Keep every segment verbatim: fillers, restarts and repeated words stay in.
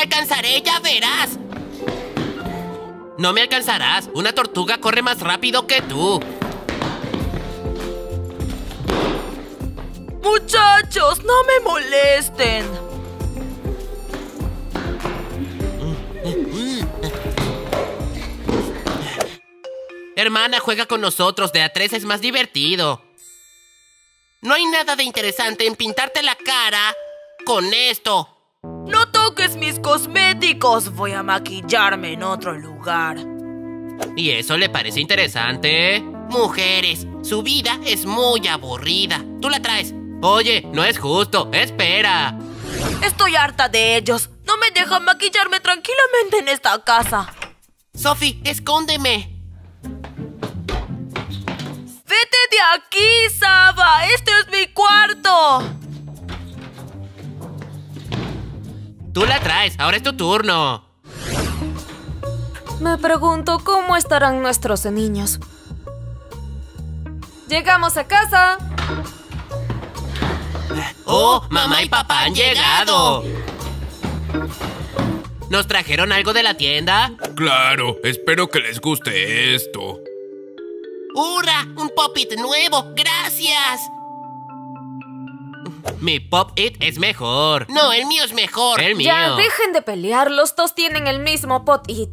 alcanzaré, ya verás. No me alcanzarás. Una tortuga corre más rápido que tú. Muchachos, no me molesten. Hermana, juega con nosotros. De a tres es más divertido. No hay nada de interesante en pintarte la cara con esto. No toques mis cosméticos. Voy a maquillarme en otro lugar. ¿Y eso le parece interesante? Mujeres, su vida es muy aburrida. Tú la traes. Oye, no es justo. Espera. Estoy harta de ellos. No me dejan maquillarme tranquilamente en esta casa. Sophie, escóndeme. ¡Vete de aquí, Saba! ¡Este es mi cuarto! Tú la traes. Ahora es tu turno. Me pregunto cómo estarán nuestros niños. ¡Llegamos a casa! ¡Oh! ¡Mamá y papá han llegado! ¿Nos trajeron algo de la tienda? Claro, espero que les guste esto. ¡Hurra! ¡Un Pop-It nuevo! ¡Gracias! Mi Pop-It es mejor. No, el mío es mejor. El mío. Ya, dejen de pelear. Los dos tienen el mismo Pop-It.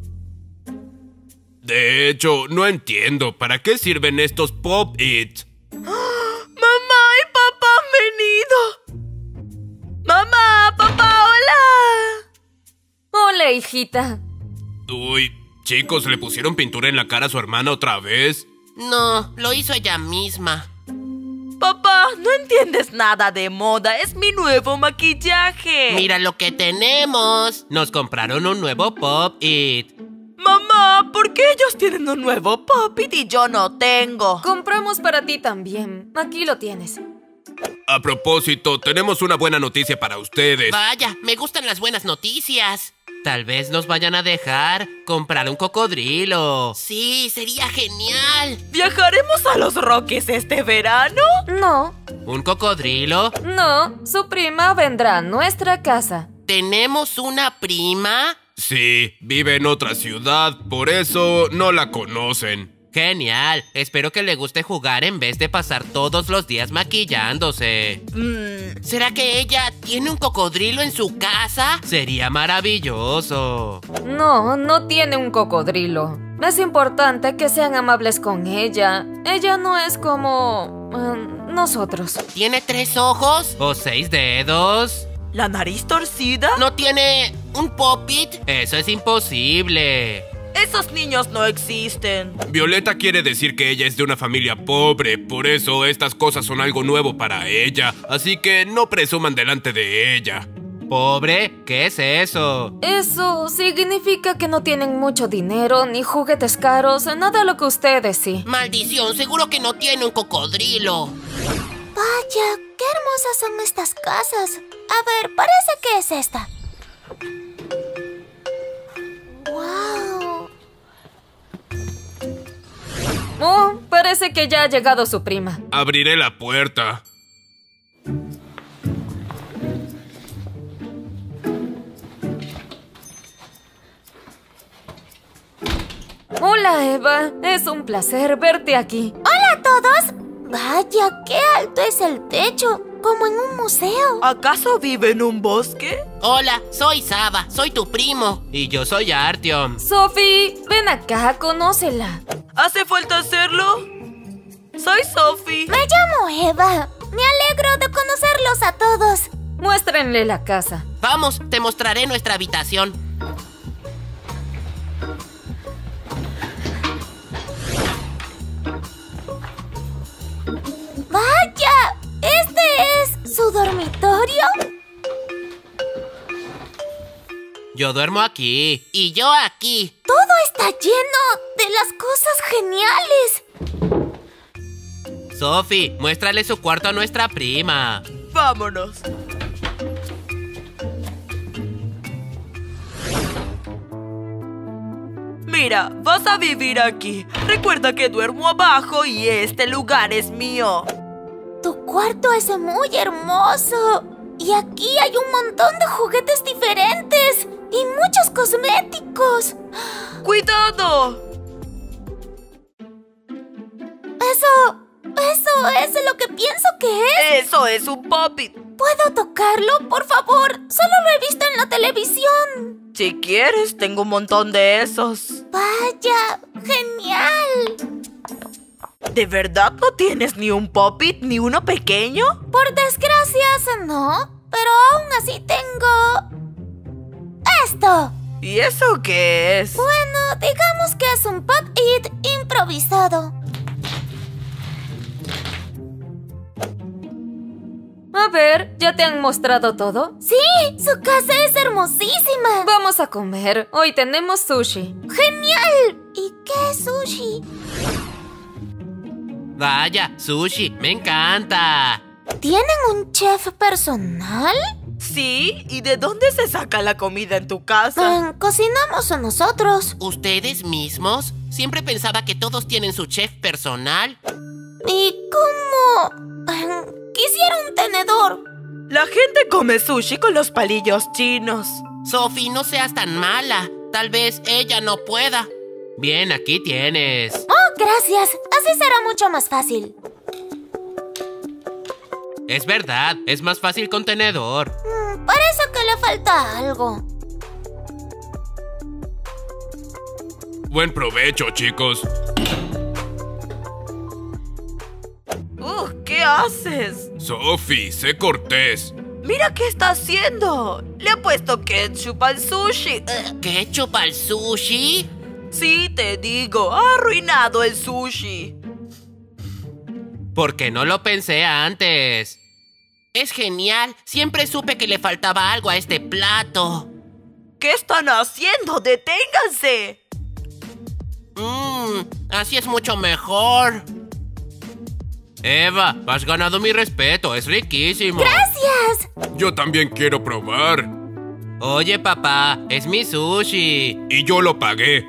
De hecho, no entiendo para qué sirven estos Pop-Its. ¡Mamá y papá han venido! ¡Mamá, papá, hola! Hola, hijita. Uy, chicos, ¿le pusieron pintura en la cara a su hermana otra vez? No, lo hizo ella misma. Papá, no entiendes nada de moda. Es mi nuevo maquillaje. Mira lo que tenemos. Nos compraron un nuevo Pop-It. Mamá, ¿por qué ellos tienen un nuevo Pop-It y yo no tengo? Compramos para ti también. Aquí lo tienes. A propósito, tenemos una buena noticia para ustedes. Vaya, me gustan las buenas noticias. Tal vez nos vayan a dejar comprar un cocodrilo. Sí, sería genial. ¿Viajaremos a los Rockies este verano? No. ¿Un cocodrilo? No, su prima vendrá a nuestra casa. ¿Tenemos una prima? Sí, vive en otra ciudad, por eso no la conocen. Genial. Espero que le guste jugar en vez de pasar todos los días maquillándose. Mm. ¿Será que ella tiene un cocodrilo en su casa? Sería maravilloso. No, no tiene un cocodrilo. Es importante que sean amables con ella. Ella no es como... Uh, nosotros. ¿Tiene tres ojos? ¿O seis dedos? ¿La nariz torcida? ¿No tiene un Pop-It? Eso es imposible. Esos niños no existen. Violeta quiere decir que ella es de una familia pobre, por eso estas cosas son algo nuevo para ella, así que no presuman delante de ella. ¿Pobre? ¿Qué es eso? Eso significa que no tienen mucho dinero, ni juguetes caros, nada lo que ustedes sí. Maldición, seguro que no tiene un cocodrilo. Vaya, qué hermosas son estas casas. A ver, parece que es esta. ¡Wow! Oh, parece que ya ha llegado su prima. Abriré la puerta. Hola, Eva. Es un placer verte aquí. ¡Hola a todos! Vaya, qué alto es el techo, como en un museo. ¿Acaso vive en un bosque? Hola, soy Saba, soy tu primo. Y yo soy Artyom. Sophie, ven acá, conócela. ¿Hace falta hacerlo? Soy Sophie. Me llamo Eva. Me alegro de conocerlos a todos. Muéstrenle la casa. Vamos, te mostraré nuestra habitación. ¡Vaya! ¿Este es su dormitorio? Yo duermo aquí. Y yo aquí. Todo está lleno de las cosas geniales. Sophie, muéstrale su cuarto a nuestra prima. Vámonos. Mira, vas a vivir aquí. Recuerda que duermo abajo y este lugar es mío. Tu cuarto es muy hermoso. Y aquí hay un montón de juguetes diferentes. Y muchos cosméticos. ¡Cuidado! Eso... Eso es lo que pienso que es. Eso es un Pop-It. ¿Puedo tocarlo, por favor? Solo lo he visto en la televisión. Si quieres, tengo un montón de esos. Vaya, genial. ¿De verdad no tienes ni un Pop-It ni uno pequeño? Por desgracia, no. Pero aún así tengo... esto. ¿Y eso qué es? Bueno, digamos que es un Pop-It improvisado. A ver, ¿ya te han mostrado todo? Sí, su casa es hermosísima. Vamos a comer. Hoy tenemos sushi. ¡Genial! ¿Y qué es sushi? Vaya, sushi, me encanta. ¿Tienen un chef personal? Sí, ¿y de dónde se saca la comida en tu casa? Mm, cocinamos nosotros. ¿Ustedes mismos? Siempre pensaba que todos tienen su chef personal. ¿Y cómo? Mm, quisiera un tenedor. La gente come sushi con los palillos chinos. Sophie, no seas tan mala. Tal vez ella no pueda. Bien, aquí tienes. Oh, gracias. Así será mucho más fácil. Es verdad, es más fácil con tenedor. Mm, parece que le falta algo. Buen provecho, chicos. Uh, ¿qué haces? Sophie, sé cortés. Mira qué está haciendo. Le ha puesto ketchup al sushi. Ugh. ¿Ketchup al sushi? Sí, te digo, ha arruinado el sushi. ¿Por qué no lo pensé antes? Es genial. Siempre supe que le faltaba algo a este plato. ¿Qué están haciendo? ¡Deténganse! Mmm, así es mucho mejor. Eva, has ganado mi respeto. Es riquísimo. ¡Gracias! Yo también quiero probar. Oye, papá, es mi sushi. Y yo lo pagué.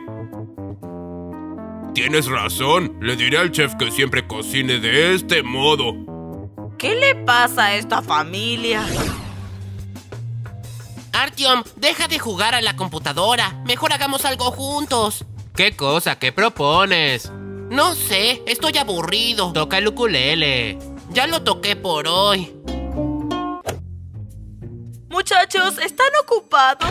Tienes razón. Le diré al chef que siempre cocine de este modo. ¿Qué le pasa a esta familia? Artyom, deja de jugar a la computadora. Mejor hagamos algo juntos. ¿Qué cosa? ¿Qué propones? No sé, estoy aburrido. Toca el ukulele. Ya lo toqué por hoy. Muchachos, ¿están ocupados?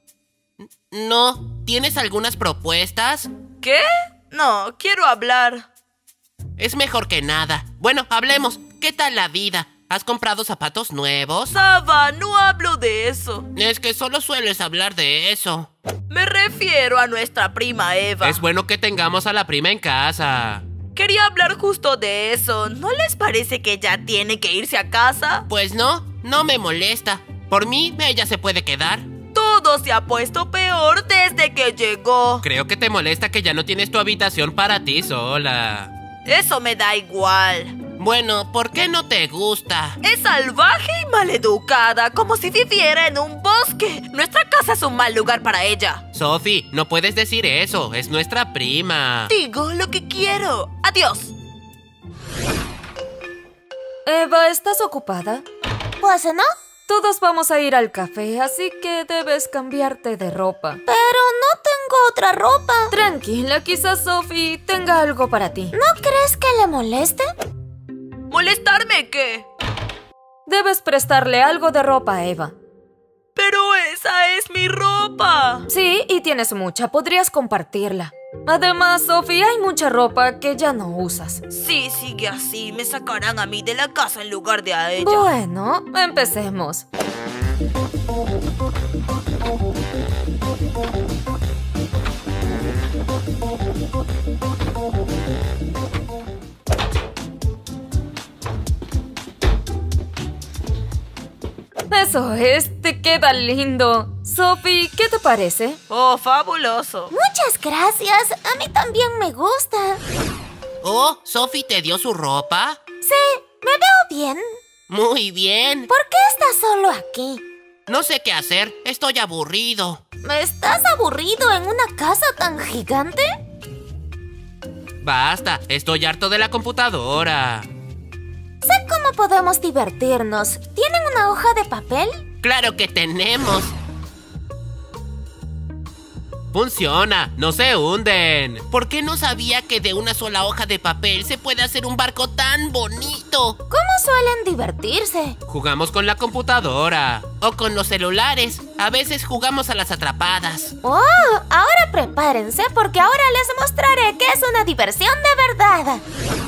No, ¿tienes algunas propuestas? ¿Qué? No, quiero hablar. Es mejor que nada. Bueno, hablemos. ¿Qué tal la vida? ¿Has comprado zapatos nuevos? Saba, no hablo de eso. Es que solo sueles hablar de eso. Me refiero a nuestra prima Eva. Es bueno que tengamos a la prima en casa. Quería hablar justo de eso. ¿No les parece que ya tiene que irse a casa? Pues no, no me molesta. Por mí, ella se puede quedar. Todo se ha puesto peor desde que llegó. Creo que te molesta que ya no tienes tu habitación para ti sola. Eso me da igual. Bueno, ¿por qué no te gusta? Es salvaje y maleducada, como si viviera en un bosque. Nuestra casa es un mal lugar para ella. Sophie, no puedes decir eso. Es nuestra prima. Digo lo que quiero. Adiós. Eva, ¿estás ocupada? Pues no, Todos vamos a ir al café, así que debes cambiarte de ropa. pero no tengo otra ropa. Tranquila, quizás Sophie tenga algo para ti. ¿No crees que le moleste? ¿Molestarme qué? Debes prestarle algo de ropa a Eva. Pero esa es mi ropa. Sí, y tienes mucha, podrías compartirla. Además, Sophie, hay mucha ropa que ya no usas. Si sigue así, me sacarán a mí de la casa en lugar de a ella. Bueno, empecemos. Eso es, te queda lindo. Sophie, ¿qué te parece? Oh, fabuloso. Muchas gracias. A mí también me gusta. Oh, ¿Sophie te dio su ropa? Sí, me veo bien. Muy bien. ¿Por qué estás solo aquí? No sé qué hacer. Estoy aburrido. ¿Estás aburrido en una casa tan gigante? Basta, estoy harto de la computadora. Sé cómo podemos divertirnos. ¿Tienen una hoja de papel? Claro que tenemos. funciona, no se hunden. ¿Por qué no sabía que de una sola hoja de papel se puede hacer un barco tan bonito? ¿Cómo suelen divertirse? Jugamos con la computadora o con los celulares. A veces jugamos a las atrapadas. ¡Oh! Ahora prepárense porque ahora les mostraré que es una diversión de verdad.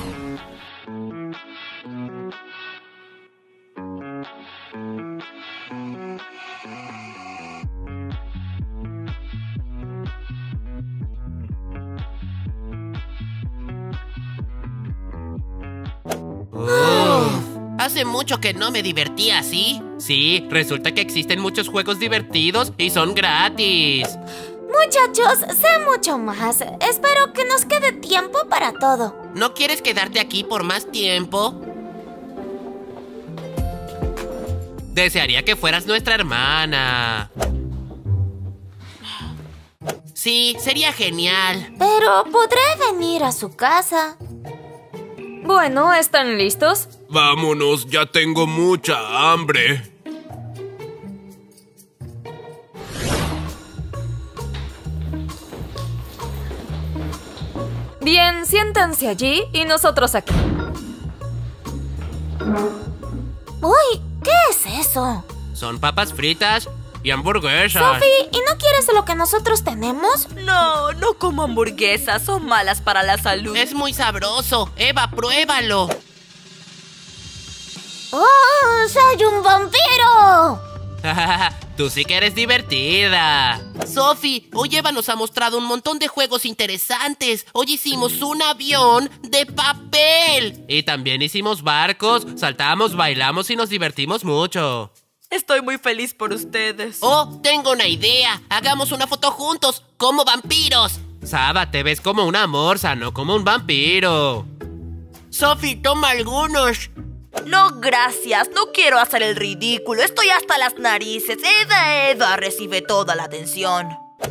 Hace mucho que no me divertía así. Sí, resulta que existen muchos juegos divertidos y son gratis. Muchachos, sé mucho más. Espero que nos quede tiempo para todo. ¿No quieres quedarte aquí por más tiempo? Desearía que fueras nuestra hermana. Sí, sería genial. Pero podré venir a su casa. Bueno, ¿están listos? Vámonos, ya tengo mucha hambre. Bien, siéntanse allí y nosotros aquí. Uy, ¿qué es eso? Son papas fritas y hamburguesas. Sophie, ¿y no quieres lo que nosotros tenemos? No, no como hamburguesas, son malas para la salud. Es muy sabroso. Eva, pruébalo. ¡Oh, soy un vampiro! Tú sí que eres divertida. Sophie, hoy Eva nos ha mostrado un montón de juegos interesantes. Hoy hicimos un avión de papel. Y también hicimos barcos, saltamos, bailamos y nos divertimos mucho. Estoy muy feliz por ustedes. Oh, tengo una idea. Hagamos una foto juntos, como vampiros. Saba, te ves como una morsa, no como un vampiro. Sophie, toma algunos. No, gracias. No quiero hacer el ridículo. Estoy hasta las narices. Eva, Eva recibe toda la atención.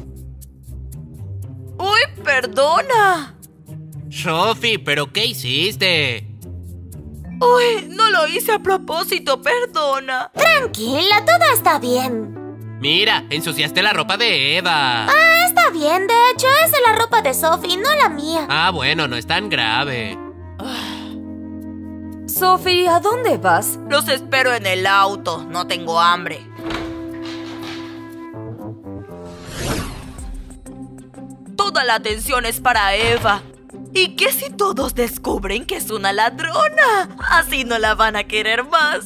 ¡Uy, perdona! Sophie, ¿pero qué hiciste? Uy, no lo hice a propósito, perdona. Tranquila, todo está bien. Mira, ensuciaste la ropa de Eva. Ah, está bien. De hecho, es de la ropa de Sophie, no la mía. Ah, bueno, no es tan grave. Sophie, ¿a dónde vas? Los espero en el auto. No tengo hambre. Toda la atención es para Eva. ¿Y qué si todos descubren que es una ladrona? Así no la van a querer más.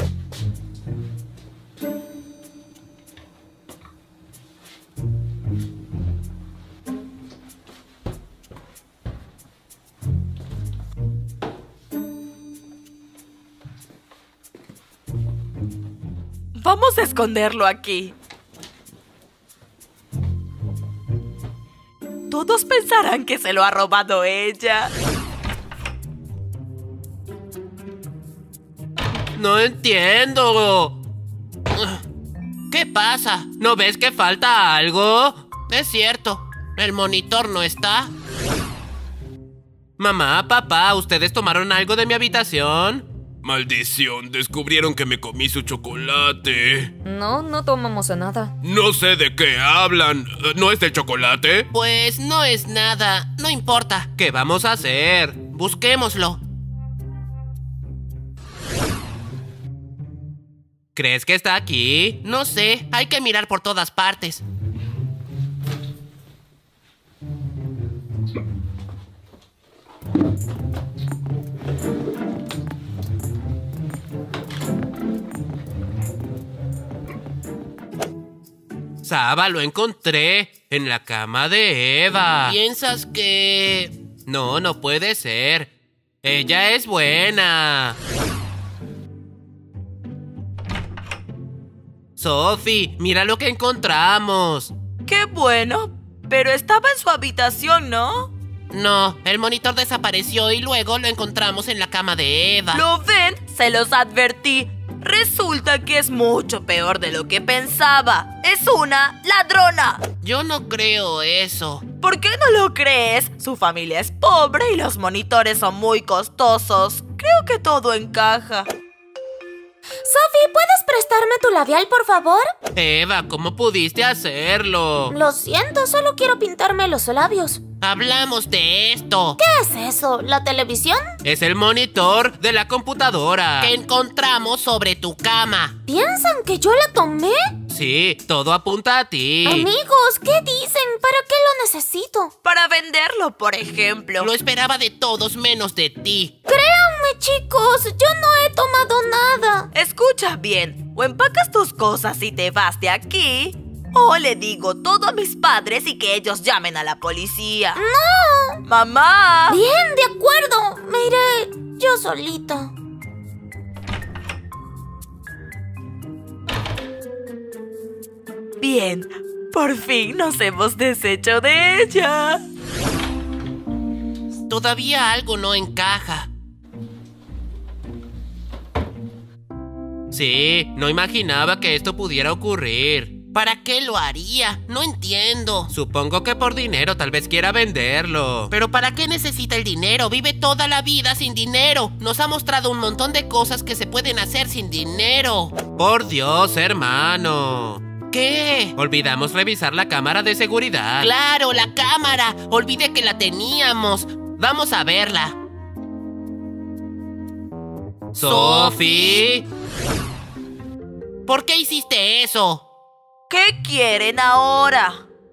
Vamos a esconderlo aquí. Todos pensarán que se lo ha robado ella. No entiendo. ¿Qué pasa? ¿No ves que falta algo? Es cierto, el monitor no está. Mamá, papá, ¿ustedes tomaron algo de mi habitación? Maldición, descubrieron que me comí su chocolate. No, no tomamos nada. No sé de qué hablan. ¿No es de chocolate? Pues no es nada, no importa. ¿Qué vamos a hacer? Busquémoslo. ¿Crees que está aquí? No sé, hay que mirar por todas partes. Saba, lo encontré en la cama de Eva. ¿Piensas que...? No, no puede ser. Ella es buena. Sophie, mira lo que encontramos. ¡Qué bueno! Pero estaba en su habitación, ¿no? No, el monitor desapareció y luego lo encontramos en la cama de Eva. ¿Lo ven? Se los advertí. Resulta que es mucho peor de lo que pensaba. ¡Es una ladrona! Yo no creo eso. ¿Por qué no lo crees? Su familia es pobre y los monitores son muy costosos. Creo que todo encaja. Sophie, ¿puedes prestarme tu labial, por favor? Eva, ¿cómo pudiste hacerlo? Lo siento, solo quiero pintarme los labios. Hablamos de esto. ¿Qué es eso? ¿La televisión? Es el monitor de la computadora que encontramos sobre tu cama. ¿Piensan que yo la tomé? Sí, todo apunta a ti. Amigos, ¿qué dicen? ¿Para qué lo necesito? Para venderlo, por ejemplo. Lo esperaba de todos menos de ti. Créanme, chicos, yo no he tomado nada. Escucha bien, o empacas tus cosas y te vas de aquí, o le digo todo a mis padres y que ellos llamen a la policía. ¡No! ¡Mamá! Bien, de acuerdo. Me iré yo solita. Bien, por fin nos hemos deshecho de ella. Todavía algo no encaja. Sí, no imaginaba que esto pudiera ocurrir. ¿Para qué lo haría? No entiendo. Supongo que por dinero, tal vez quiera venderlo. ¿Pero para qué necesita el dinero? Vive toda la vida sin dinero. Nos ha mostrado un montón de cosas que se pueden hacer sin dinero. Por Dios, hermano. ¿Qué? Olvidamos revisar la cámara de seguridad. ¡Claro, la cámara! Olvidé que la teníamos. Vamos a verla. ¿Sophie? ¿Por qué hiciste eso? ¿Qué quieren ahora?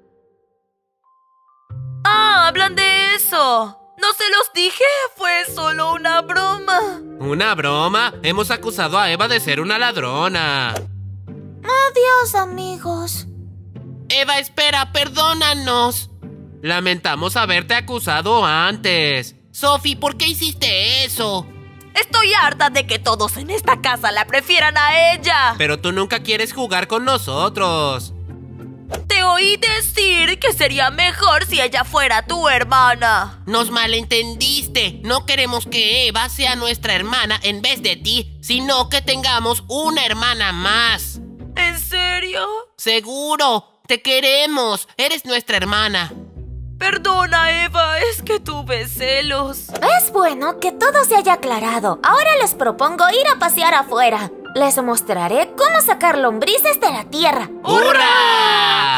Ah, hablan de eso. No se los dije, fue solo una broma. ¿Una broma? Hemos acusado a Eva de ser una ladrona. Adiós, amigos. Eva, espera, perdónanos. Lamentamos haberte acusado antes. Sophie, ¿por qué hiciste eso? Estoy harta de que todos en esta casa la prefieran a ella. Pero tú nunca quieres jugar con nosotros. Te oí decir que sería mejor si ella fuera tu hermana. Nos malentendiste. No queremos que Eva sea nuestra hermana en vez de ti, sino que tengamos una hermana más. ¿En serio? Seguro. Te queremos. Eres nuestra hermana. Perdona, Eva, es que tuve celos. Es bueno que todo se haya aclarado. Ahora les propongo ir a pasear afuera. Les mostraré cómo sacar lombrices de la tierra. ¡Hurra!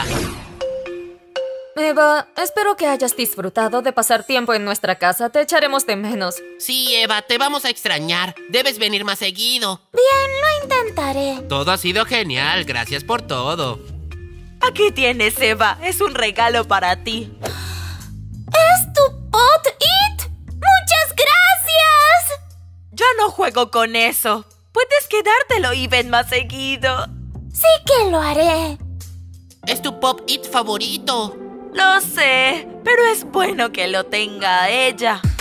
Eva, espero que hayas disfrutado de pasar tiempo en nuestra casa. Te echaremos de menos. Sí, Eva, te vamos a extrañar. Debes venir más seguido. Bien, lo intentaré. Todo ha sido genial. Gracias por todo. Aquí tienes, Eva. Es un regalo para ti. ¿Es tu Pot It? ¡Muchas gracias! Yo no juego con eso. Puedes quedártelo y ven más seguido. Sí que lo haré. Es tu Pop-It favorito. Lo sé, pero es bueno que lo tenga ella.